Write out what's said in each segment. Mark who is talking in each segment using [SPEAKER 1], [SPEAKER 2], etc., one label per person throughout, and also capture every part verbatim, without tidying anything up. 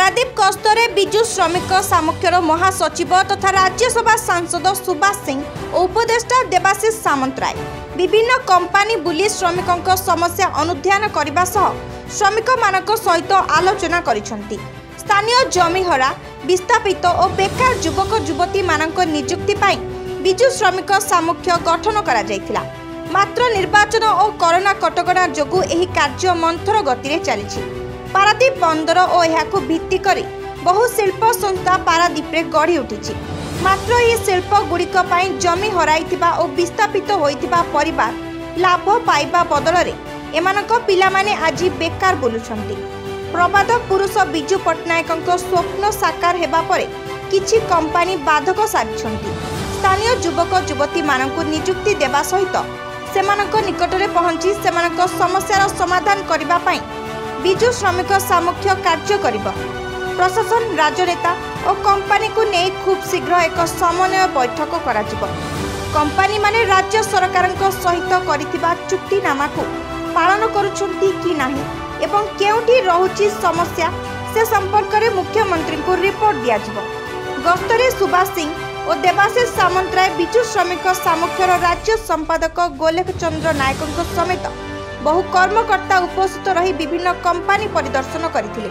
[SPEAKER 1] पारादीप गस्तरे बिजु श्रमिक सामुख्यर महासचिव तथा राज्यसभा सांसद सुभाष सिंह और उपदेष्टा देवाशीष सामंतराय विभिन्न कंपानी बुली श्रमिकों समस्या अनुध्यान करने श्रमिक मानक सहित आलोचना करिसेंती। स्थानीय जमीहरा विस्थापित और बेकार युवक युवती मानक नियुक्ति पाई बिजु श्रमिक सामुख्य गठन करा जायथिला। मात्र निर्वाचन और कोरोना कटकणा जोगु एही कार्य मंथर गति चली। पारादीप बंदर और यहां भित्ति करी बहु शिल्प संस्था पारादीप रे गढ़ी उठी। मात्र ये शिल्प गुड़िक जमी हराइथिबा और विस्थापित होइथिबा परिवार लाभ पाइबा बदल रे एमानक पिलामाने आज बेकार बुलुछंती। प्रबाद पुरुष बिजु पट्टनायकଙ୍କ स्वप्न साकार हेबा परे किछि कंपनी बाधक साजिछंती। स्थानीय युवक युवती मानक नियुक्ति देवा सहित सेमानक निकटरे पहुंची सेमानक समस्यार समाधान करिबा पई बिजु श्रमिक सामुख्य कार्य करिबा। प्रशासन राजनेता और कंपनी को नहीं खूब शीघ्र एक समन्वय बैठक करा जिवो। कंपनी माने राज्य सरकार सहित करिथिबा चुक्तिनामा को पालन करुछंती कि नाही एवं केउठी रहुची समस्या से संपर्क में मुख्यमंत्री को रिपोर्ट दिया जिवो। गस्तरे सुभाष सिंह और देवाशीष सामंतराय बिजु श्रमिक सामुख्यर राज्य संपादक गोलेख चंद्र नायक समेत बहु कर्मकर्ता उपस्थित रही विभिन्न कंपनी परिदर्शन करथिले।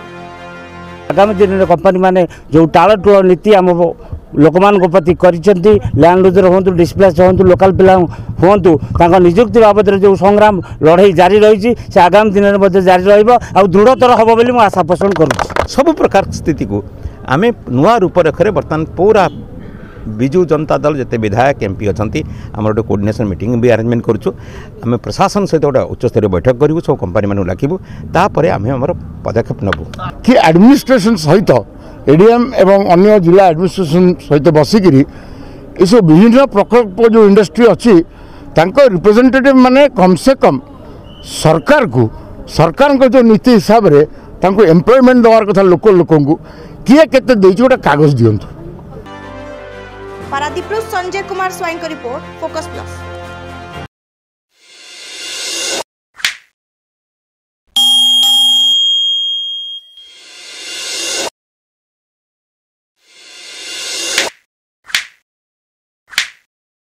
[SPEAKER 2] आगामी दिन में कंपनी माने जो टालटुल नीति आम लोक मान प्रति करिसेंती लैंडलूजर हूँ डिस्प्लेस हूँ लोकाल पिला हूँ निजुक्ति बाबद जो संग्राम लड़ाई जारी रही से आगामी दिन में जारी रहा दृढ़तर हम बोली आशा पोषण करूँ।
[SPEAKER 3] सब प्रकार स्थिति को आम नुआ रूपरेखरे बर्तमान पूरा बिजु जनता दल जिते विधायक एमपी अच्छा आम गोटे कोऑर्डिनेशन मीटिंग भी अरेंजमेंट करें प्रशासन सहित गोटे उच्चस्तरीय बैठक करूँ सब कंपनी मानू डाकू तापर आम आम पदक्षेप नबू
[SPEAKER 4] कि एडमिनिस्ट्रेशन सहित एडीएम एवं अन्य जिला एडमिनिस्ट्रेशन सहित बसिक सब विभिन्न प्रकल्प जो इंडस्ट्री अच्छी रिप्रेजेंटेटिव माने कम से कम सरकार को सरकार को जो नीति हिसाब से एम्प्लॉयमेंट देवार कथा लोक लोक किए केते देइछ गोटे कागज दियंतु।
[SPEAKER 1] Paradip Sanjay Kumar Swain report Focus plus.